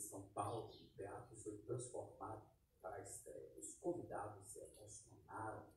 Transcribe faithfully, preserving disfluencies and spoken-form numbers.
São Paulo, o teatro foi transformado para a estreia. Os convidados se emocionaram